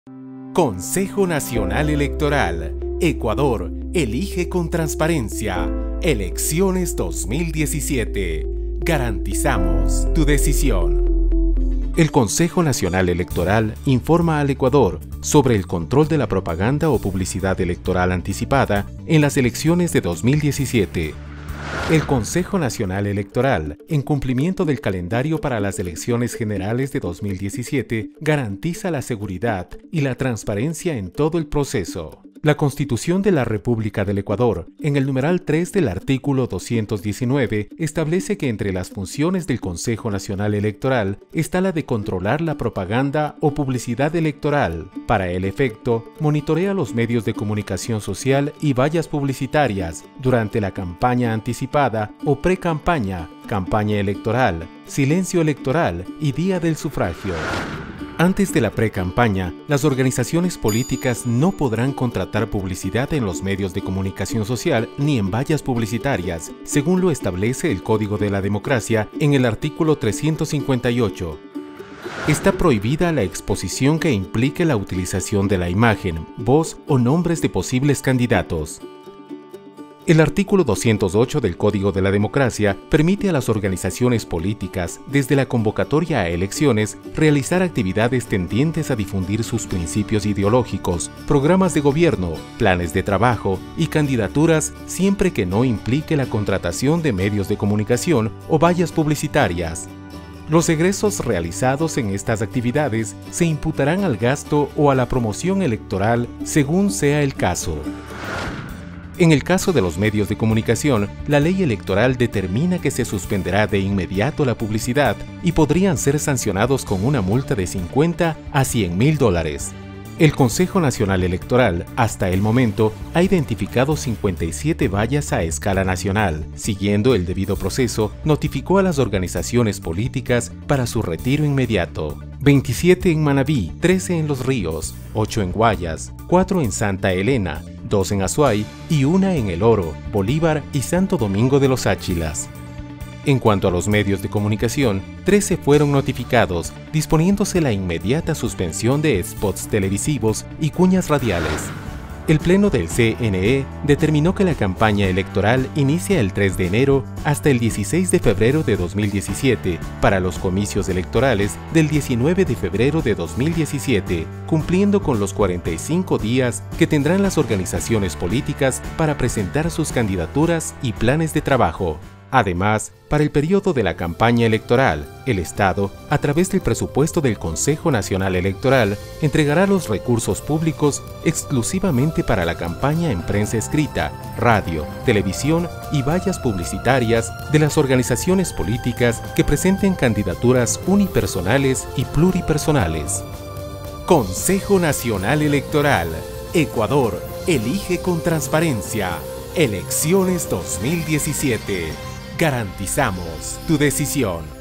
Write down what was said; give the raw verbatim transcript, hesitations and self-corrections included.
Consejo Nacional Electoral. Ecuador, elige con transparencia. Elecciones dos mil diecisiete. Garantizamos tu decisión. El Consejo Nacional Electoral informa al Ecuador sobre el control de la propaganda o publicidad electoral anticipada en las elecciones de dos mil diecisiete. El Consejo Nacional Electoral, en cumplimiento del calendario para las elecciones generales de dos mil diecisiete, garantiza la seguridad y la transparencia en todo el proceso. La Constitución de la República del Ecuador, en el numeral tres del artículo doscientos diecinueve, establece que entre las funciones del Consejo Nacional Electoral está la de controlar la propaganda o publicidad electoral. Para el efecto, monitorea los medios de comunicación social y vallas publicitarias durante la campaña anticipada o pre-campaña, campaña electoral, silencio electoral y día del sufragio. Antes de la pre-campaña, las organizaciones políticas no podrán contratar publicidad en los medios de comunicación social ni en vallas publicitarias, según lo establece el Código de la Democracia en el artículo trescientos cincuenta y ocho. Está prohibida la exposición que implique la utilización de la imagen, voz o nombres de posibles candidatos. El artículo doscientos ocho del Código de la Democracia permite a las organizaciones políticas, desde la convocatoria a elecciones, realizar actividades tendientes a difundir sus principios ideológicos, programas de gobierno, planes de trabajo y candidaturas siempre que no implique la contratación de medios de comunicación o vallas publicitarias. Los egresos realizados en estas actividades se imputarán al gasto o a la promoción electoral según sea el caso. En el caso de los medios de comunicación, la ley electoral determina que se suspenderá de inmediato la publicidad y podrían ser sancionados con una multa de cincuenta a cien mil dólares. El Consejo Nacional Electoral, hasta el momento, ha identificado cincuenta y siete vallas a escala nacional. Siguiendo el debido proceso, notificó a las organizaciones políticas para su retiro inmediato. veintisiete en Manabí, trece en Los Ríos, ocho en Guayas, cuatro en Santa Elena, dos en Azuay y una en El Oro, Bolívar y Santo Domingo de los Áchilas. En cuanto a los medios de comunicación, trece fueron notificados, disponiéndose la inmediata suspensión de spots televisivos y cuñas radiales. El Pleno del C N E determinó que la campaña electoral inicia el tres de enero hasta el dieciséis de febrero de dos mil diecisiete para los comicios electorales del diecinueve de febrero de dos mil diecisiete, cumpliendo con los cuarenta y cinco días que tendrán las organizaciones políticas para presentar sus candidaturas y planes de trabajo. Además, para el periodo de la campaña electoral, el Estado, a través del presupuesto del Consejo Nacional Electoral, entregará los recursos públicos exclusivamente para la campaña en prensa escrita, radio, televisión y vallas publicitarias de las organizaciones políticas que presenten candidaturas unipersonales y pluripersonales. Consejo Nacional Electoral. Ecuador, elige con transparencia. Elecciones dos mil diecisiete. Garantizamos tu decisión.